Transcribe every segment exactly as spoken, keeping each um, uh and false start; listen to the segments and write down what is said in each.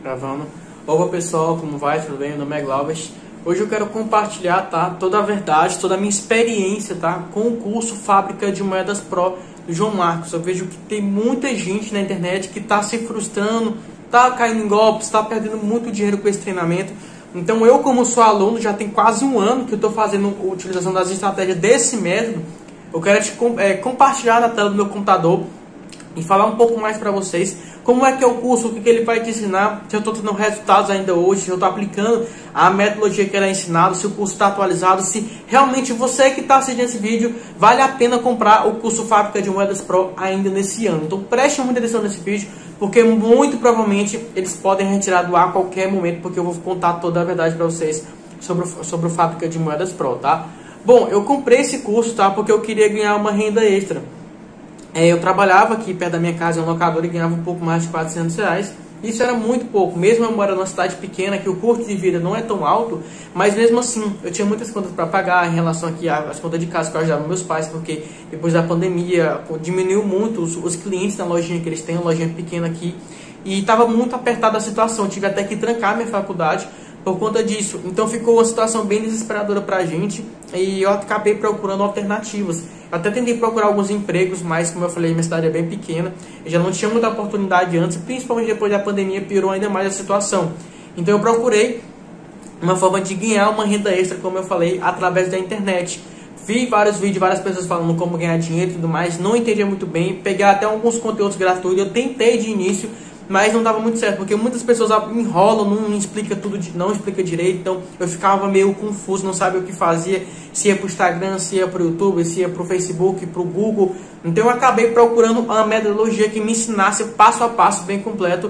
Gravando. Olá pessoal, como vai? Tudo bem? Meu nome é Glauber. Hoje eu quero compartilhar, tá, toda a verdade, toda a minha experiência, tá, com o curso Fábrica de Moedas Pro do João Marcos. Eu vejo que tem muita gente na internet que está se frustrando, está caindo em golpes, está perdendo muito dinheiro com esse treinamento. Então eu, como sou aluno, já tem quase um ano que eu estou fazendo a utilização das estratégias desse método. Eu quero te é, compartilhar na tela do meu computador e falar um pouco mais para vocês como é que é o curso, o que, que ele vai te ensinar, se eu estou tendo resultados ainda hoje, se eu estou aplicando a metodologia que ele é ensinado, se o curso está atualizado, se realmente você que está assistindo esse vídeo, vale a pena comprar o curso Fábrica de Moedas Pro ainda nesse ano. Então preste muita atenção nesse vídeo, porque muito provavelmente eles podem retirar do ar a qualquer momento, porque eu vou contar toda a verdade para vocês sobre o, sobre o Fábrica de Moedas Pro, tá? Bom, eu comprei esse curso, tá, porque eu queria ganhar uma renda extra. É, eu trabalhava aqui perto da minha casa em um locador e ganhava um pouco mais de quatrocentos reais. Isso era muito pouco, mesmo eu morando numa cidade pequena, que o custo de vida não é tão alto, mas mesmo assim, eu tinha muitas contas para pagar em relação aqui às contas de casa que eu ajudava meus pais, porque depois da pandemia diminuiu muito os, os clientes na lojinha que eles têm, uma lojinha pequena aqui, e estava muito apertada a situação, eu tive até que trancar minha faculdade por conta disso. Então ficou uma situação bem desesperadora para a gente e eu acabei procurando alternativas. Eu até tentei procurar alguns empregos, mas como eu falei, minha cidade é bem pequena, eu já não tinha muita oportunidade antes, principalmente depois da pandemia piorou ainda mais a situação. Então eu procurei uma forma de ganhar uma renda extra, como eu falei, através da internet. Vi vários vídeos, várias pessoas falando como ganhar dinheiro e tudo mais, não entendia muito bem, peguei até alguns conteúdos gratuitos, eu tentei de início, mas não dava muito certo, porque muitas pessoas enrolam, não explica tudo, não explica direito, então eu ficava meio confuso, não sabia o que fazia, se ia para o Instagram, se ia para o YouTube, se ia para o Facebook, para o Google. Então eu acabei procurando uma metodologia que me ensinasse passo a passo bem completo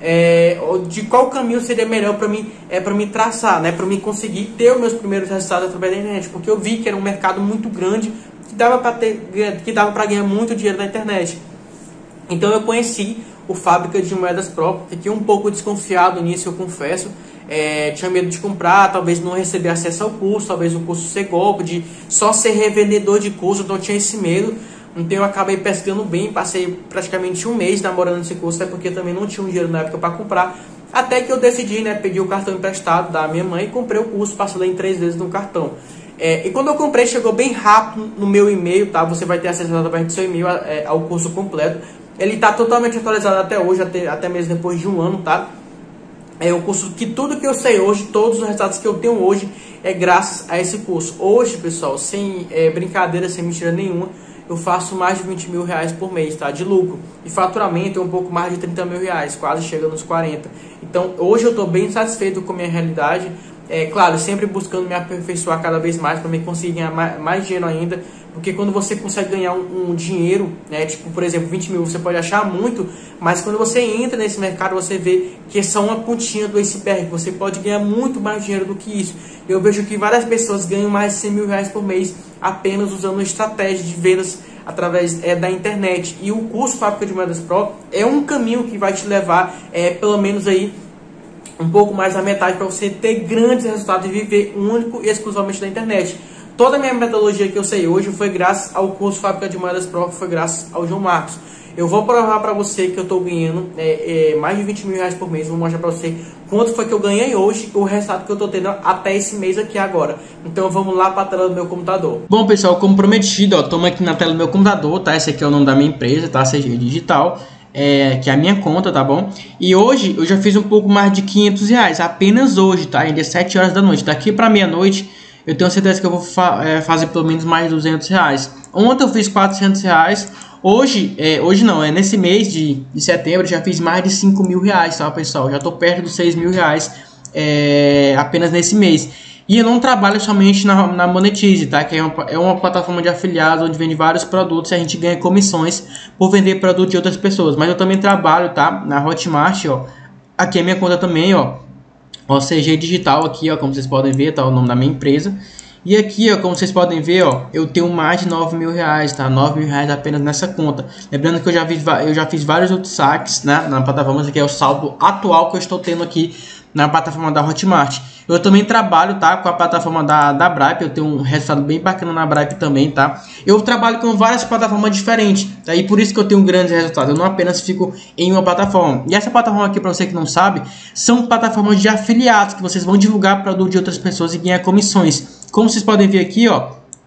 é, de qual caminho seria melhor para mim, é, para mim traçar, né, para mim conseguir ter os meus primeiros resultados através da internet, porque eu vi que era um mercado muito grande, que dava para ter, que dava para ganhar muito dinheiro na internet. Então eu conheci o Fábrica de Moedas Pro, fiquei um pouco desconfiado nisso, eu confesso, é, tinha medo de comprar, talvez não receber acesso ao curso, talvez o curso ser golpe, de só ser revendedor de curso, então eu tinha esse medo. Então eu acabei pescando bem, passei praticamente um mês namorando esse curso, até porque eu também não tinha um dinheiro na época para comprar, até que eu decidi, né, pedir o cartão emprestado da minha mãe e comprei o curso, passei em três vezes no cartão. É, e quando eu comprei, chegou bem rápido no meu e-mail, tá? Você vai ter acesso através do seu e-mail é, ao curso completo. Ele está totalmente atualizado até hoje, até, até mesmo depois de um ano, tá? É um curso que tudo que eu sei hoje, todos os resultados que eu tenho hoje, é graças a esse curso. Hoje, pessoal, sem é, brincadeira, sem mentira nenhuma, eu faço mais de vinte mil reais por mês, tá? De lucro. E faturamento é um pouco mais de trinta mil reais, quase chega nos quarenta. Então, hoje eu estou bem satisfeito com a minha realidade. É claro, sempre buscando me aperfeiçoar cada vez mais para me conseguir ganhar mais, mais dinheiro ainda, porque quando você consegue ganhar um, um dinheiro, né, tipo, por exemplo, vinte mil, você pode achar muito, mas quando você entra nesse mercado, você vê que é só uma pontinha do iceberg, você pode ganhar muito mais dinheiro do que isso. Eu vejo que várias pessoas ganham mais de cem mil reais por mês apenas usando estratégia de vendas através é, da internet, e o curso Fábrica de Moedas Pro é um caminho que vai te levar, é, pelo menos aí, um pouco mais da metade para você ter grandes resultados e viver único e exclusivamente da internet. Toda a minha metodologia que eu sei hoje foi graças ao curso Fábrica de Moedas Pro, que foi graças ao João Marcos. Eu vou provar para você que eu estou ganhando é, é, mais de vinte mil reais por mês. Vou mostrar para você quanto foi que eu ganhei hoje e o resultado que eu estou tendo até esse mês aqui agora. Então vamos lá para a tela do meu computador. Bom, pessoal, como prometido, estamos aqui na tela do meu computador, tá? Esse aqui é o nome da minha empresa, tá? C G Digital. É, que é a minha conta, tá bom? E hoje eu já fiz um pouco mais de quinhentos reais, apenas hoje, tá? Ainda é sete horas da noite. Daqui pra meia-noite eu tenho certeza que eu vou fa é, fazer pelo menos mais de duzentos reais. Ontem eu fiz quatrocentos reais. Hoje, é, hoje não, é nesse mês de, de setembro eu já fiz mais de cinco mil reais, tá, pessoal? Já tô perto dos seis mil reais é, apenas nesse mês. E eu não trabalho somente na, na Monetize, tá? Que é uma, é uma plataforma de afiliados onde vende vários produtos e a gente ganha comissões por vender produtos de outras pessoas. Mas eu também trabalho, tá? Na Hotmart, ó. Aqui é minha conta também, ó. Ó, C G Digital aqui, ó, como vocês podem ver, tá? O nome da minha empresa. E aqui, ó, como vocês podem ver, ó, eu tenho mais de nove mil reais, tá? nove mil reais apenas nessa conta. Lembrando que eu já, vi, eu já fiz vários outros saques, né, na plataforma. Esse aqui é o saldo atual que eu estou tendo aqui na plataforma da Hotmart. Eu também trabalho, tá, com a plataforma da, da Bripe. Eu tenho um resultado bem bacana na Bripe também, tá? Eu trabalho com várias plataformas diferentes, tá? E por isso que eu tenho grandes resultados. Eu não apenas fico em uma plataforma. E essa plataforma aqui, para você que não sabe, são plataformas de afiliados que vocês vão divulgar produto de outras pessoas e ganhar comissões. Como vocês podem ver aqui, ó,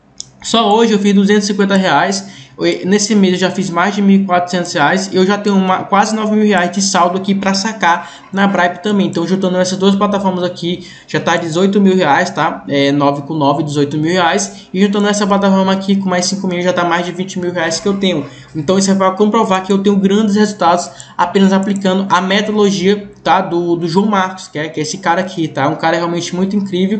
só hoje eu fiz duzentos e cinquenta reais. Nesse mês eu já fiz mais de mil e quatrocentos reais. Eu já tenho uma, quase nove mil reais de saldo aqui para sacar na Bripe também. Então, juntando essas duas plataformas aqui, já tá dezoito mil reais, tá? É, nove com nove, dezoito mil reais. E juntando essa plataforma aqui com mais cinco mil, já tá mais de vinte mil reais que eu tenho. Então, isso é para comprovar que eu tenho grandes resultados apenas aplicando a metodologia, tá? Do, do João Marcos, que é, que é esse cara aqui, tá? Um cara realmente muito incrível.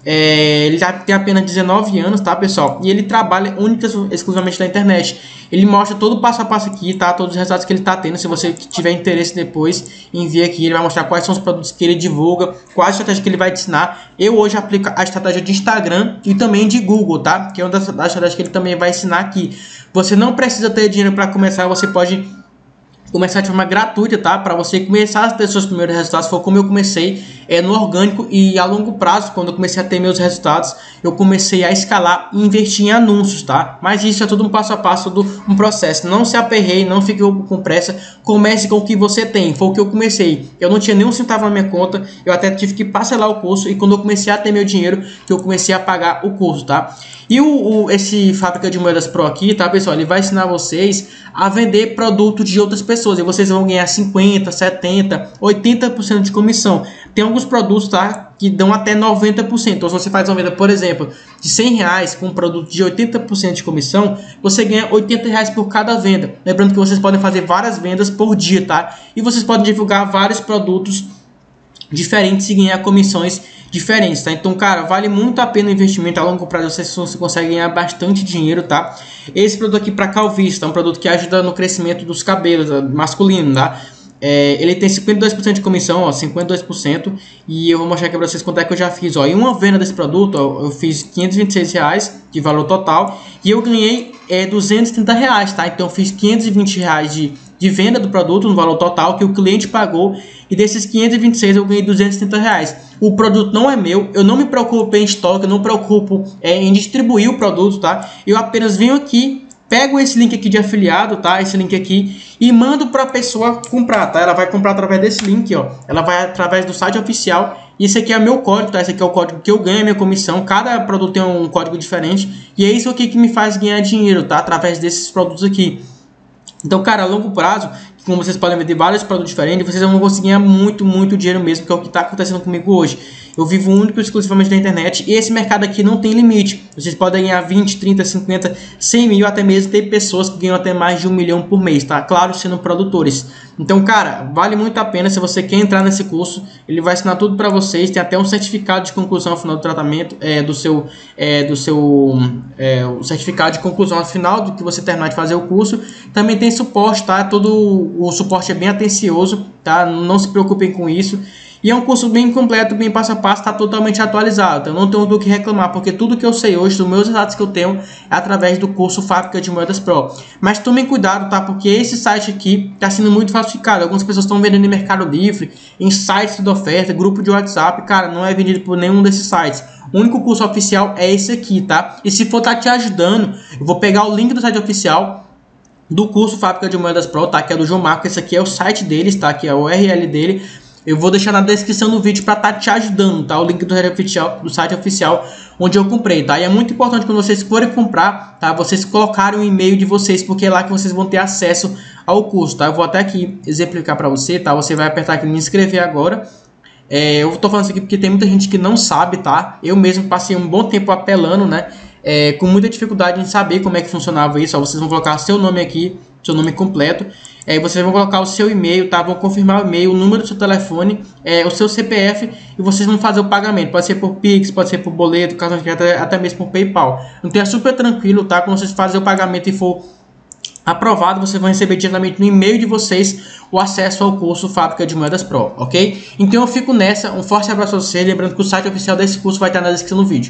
É, ele já tem apenas dezenove anos, tá, pessoal? E ele trabalha única e exclusivamente na internet. Ele mostra todo o passo a passo aqui, tá? Todos os resultados que ele tá tendo. Se você tiver interesse depois, envie aqui. Ele vai mostrar quais são os produtos que ele divulga, qual a estratégia que ele vai te ensinar. Eu hoje aplico a estratégia de Instagram e também de Google, tá? Que é uma das estratégias que ele também vai ensinar aqui. Você não precisa ter dinheiro para começar, você pode começar de forma gratuita, tá? Para você começar a ter seus primeiros resultados. Foi como eu comecei, é no orgânico, e a longo prazo, quando eu comecei a ter meus resultados, eu comecei a escalar e investir em anúncios, tá? Mas isso é tudo um passo a passo do um processo. Não se aperreie, não fique com pressa. Comece com o que você tem. Foi o que eu comecei. Eu não tinha nenhum centavo na minha conta. Eu até tive que parcelar o curso, e quando eu comecei a ter meu dinheiro, que eu comecei a pagar o curso, tá? E o, o, esse Fábrica de Moedas Pro aqui, tá, pessoal? Ele vai ensinar vocês a vender produto de outras pessoas. E vocês vão ganhar cinquenta, setenta, oitenta por cento de comissão. Tem alguns produtos, tá, que dão até noventa por cento. Então, se você faz uma venda, por exemplo, de cem reais com um produto de oitenta por cento de comissão, você ganha oitenta reais por cada venda. Lembrando que vocês podem fazer várias vendas por dia, tá? E vocês podem divulgar vários produtos diferentes e ganhar comissões diferentes, tá? Então, cara, vale muito a pena o investimento. A longo prazo você, você consegue ganhar bastante dinheiro, tá? Esse produto aqui para calvície, é um produto que ajuda no crescimento dos cabelos masculinos, tá? É, ele tem cinquenta e dois por cento de comissão, ó, cinquenta e dois por cento, e eu vou mostrar aqui para vocês quanto é que eu já fiz, ó. Em uma venda desse produto, ó, eu fiz quinhentos e vinte e seis reais de valor total, e eu ganhei é, duzentos e trinta reais, tá? Então eu fiz quinhentos e vinte reais de, de venda do produto no valor total que o cliente pagou, e desses quinhentos e vinte e seis eu ganhei duzentos e trinta reais. O produto não é meu, eu não me preocupo em estoque, eu não me preocupo é, em distribuir o produto, tá? Eu apenas venho aqui, pego esse link aqui de afiliado, tá? Esse link aqui, e mando para a pessoa comprar, tá? Ela vai comprar através desse link, ó. Ela vai através do site oficial. E esse aqui é meu código, tá? Esse aqui é o código que eu ganho a minha comissão. Cada produto tem um código diferente. E é isso aqui que me faz ganhar dinheiro, tá? Através desses produtos aqui. Então, cara, a longo prazo, como vocês podem ver, de vários produtos diferentes, vocês vão conseguir ganhar muito, muito dinheiro mesmo, que é o que está acontecendo comigo hoje. Eu vivo único e exclusivamente na internet, e esse mercado aqui não tem limite. Vocês podem ganhar vinte, trinta, cinquenta, cem mil, até mesmo tem pessoas que ganham até mais de um milhão por mês, tá? Claro, sendo produtores. Então, cara, vale muito a pena. Se você quer entrar nesse curso, ele vai ensinar tudo para vocês. Tem até um certificado de conclusão ao final do tratamento, é, do seu, é, do seu é, o certificado de conclusão ao final do que você terminar de fazer o curso. Também tem suporte, tá? Todo o suporte é bem atencioso, tá? Não se preocupem com isso. E é um curso bem completo, bem passo a passo, está totalmente atualizado. Então não tenho do que reclamar, porque tudo que eu sei hoje, dos meus dados que eu tenho, é através do curso Fábrica de Moedas Pro. Mas tomem cuidado, tá? Porque esse site aqui está sendo muito falsificado. Algumas pessoas estão vendendo em Mercado Livre, em sites de oferta, grupo de WhatsApp. Cara, não é vendido por nenhum desses sites. O único curso oficial é esse aqui, tá? E se for estar tá te ajudando, eu vou pegar o link do site oficial do curso Fábrica de Moedas Pro, tá? Que é do João Marcos. Esse aqui é o site deles, tá? Que é o U R L dele. Eu vou deixar na descrição do vídeo para estar tá te ajudando, tá? O link do site, oficial, do site oficial onde eu comprei, tá? E é muito importante quando vocês forem comprar, tá? Vocês colocarem o e-mail de vocês, porque é lá que vocês vão ter acesso ao curso, tá? Eu vou até aqui exemplificar para você, tá? Você vai apertar aqui em me inscrever agora. É, eu tô falando isso aqui porque tem muita gente que não sabe, tá? Eu mesmo passei um bom tempo apelando, né? É, com muita dificuldade em saber como é que funcionava isso. Ó, vocês vão colocar seu nome aqui, seu nome completo. É, vocês vão colocar o seu e-mail, tá? Vão confirmar o e-mail, o número do seu telefone, é, o seu C P F, e vocês vão fazer o pagamento. Pode ser por Pix, pode ser por boleto, cartão de crédito, até, até mesmo por PayPal. Então é super tranquilo, tá? Quando vocês fazem o pagamento e for aprovado, vocês vão receber diretamente no e-mail de vocês o acesso ao curso Fábrica de Moedas Pro, ok? Então eu fico nessa. Um forte abraço a vocês. Lembrando que o site oficial desse curso vai estar na descrição do vídeo.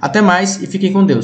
Até mais e fiquem com Deus.